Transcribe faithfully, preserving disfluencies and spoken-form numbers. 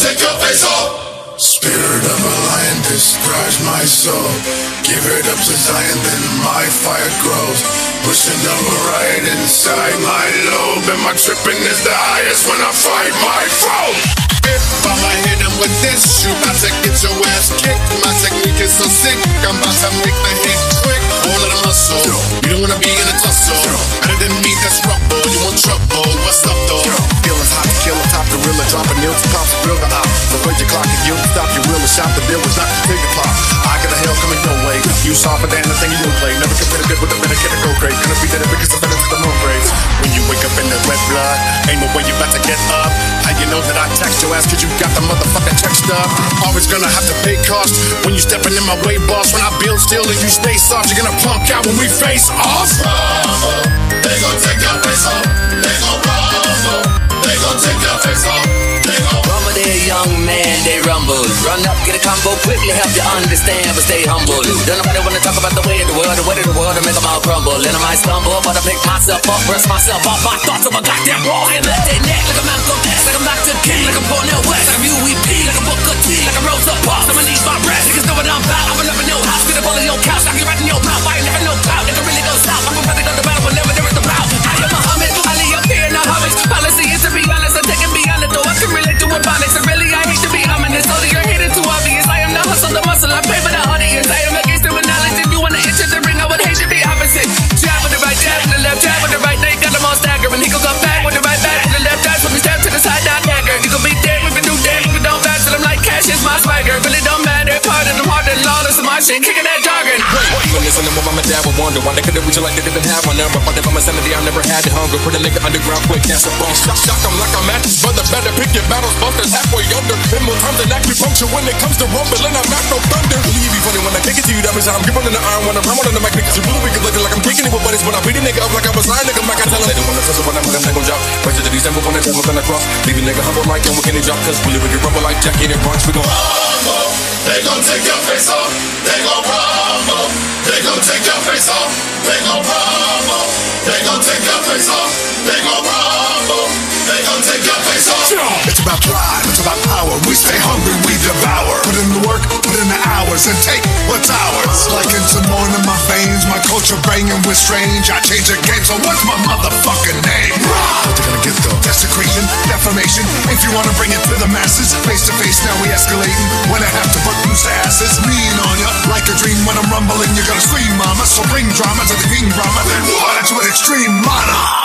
take your face off. Spirit of a lion describes my soul. Give it up to Zion, then my fire grows. Pushing the right inside my lobe, and my tripping is the highest when I fight my foe. If I'ma hit him with this, you about to get your ass kicked. My technique is so sick, I'm about to make the hit quick. All of the muscle, you don't wanna be in a tussle. Better than me, that's rubble, you want trouble. What's up though? Feelings hot to kill, top gorilla, dropping nails to pop the grill the op. So wait your clock and you stop your wheel and shop the bill was not the figure pop. I got a hell coming your way. You softer than the thing you play. Never compare good with a minute, get a go crazy. Gonna be the biggest offender to the moon grades. When you wake up in the red blood, ain't no way you about to get up. How you know that I text your ass cause you got the motherfucking check stuff? Always gonna have to pay cost when you stepping in my way, boss. When I build still and you stay soft, you're gonna punk out when we face off. Rumble, they gon' take your face off. They gon' rumble, they gon' take your face off. They gon' rumble, they young man, they rumble. Run up, get a combo, quickly help you understand, but stay humble. Don't nobody wanna talk about the way of the world, the way of the world, to make them all crumble. And I might stumble, but I pick myself up, brush myself off my thoughts of a goddamn wall. And let their neck like a Malcolm X, like I'm Doctor King, like I'm Cornel West, like I'm U E P, like I'm Booker T, like I'm Rosa Parks. I'ma need my breath, niggas know what I'm about. I'm up in your house, get up on your couch, knock you right in your mouth. I ain't never no clout, nigga really go south. I'm about to go to battle whenever there is a bout. I am Muhammad, Ali up here in the homage. Policy is to be honest, I'm taking beyond it, though I can relate to ebonics. And really, I hate to be ominous, only you're hating too obvious. I am the hustle, the muscle, I pay for the audience. I am against it with knowledge. If you wanna enter the ring, I would hate to be opposite. Jab with the right, jab with the left, jab with the right. Now you got them all staggering. He gon' come back with the right back with the left. That's when we step to the side, down dagger. You gon' be dead, we can do dead, we don't back to them like cash is my swagger. Really don't matter, part of them hard and lawless. My shit, kicking that jargon. You listen to what my dad would wonder why they couldn't reach it like they didn't have one number. But if I'm a sanity, I never had the hunger. Put a nigga underground quick, that's a bone. Shock, shock, I'm like I'm at this brother. Better pick your battles, busters halfway under. In more times than acupuncture when it comes to rumbling, I'm not no thunder. Believe you be funny when I kick it to you, that means I'm gripping in the iron when I'm ramming on the mic. Niggas, you really be looking like I'm kicking it with buddies. When I beat a nigga up like I was lying, nigga, back I tell him they don't wanna touch it when I'm gonna take a drop. Right to the December when it's gonna cross. Leave a nigga humble like him, we can drop. Cause we live with your rumble like Jackie and Brunch, we gon' rumble, they gon' take your face off. They gon' rumble, they gon' take your face off. They gon' rumble, they gon' take your face off. They gon' rumble, they gon' take your face off. It's about pride, it's about power. We stay hungry, we devour. Put in the work, put in the hours, and take what's ours. Like in Simone in my veins, my culture banging with strange. I change the game, so what's my motherfucking name? What you gonna get though? Desecration, defamation. If you wanna bring it to the masses, face to face, now we escalating. When I have to put loose asses, lean on ya like a dream. When I'm rumbling, you're gonna scream, mama. So bring drama to the king drama. Then what? That's what extreme mana.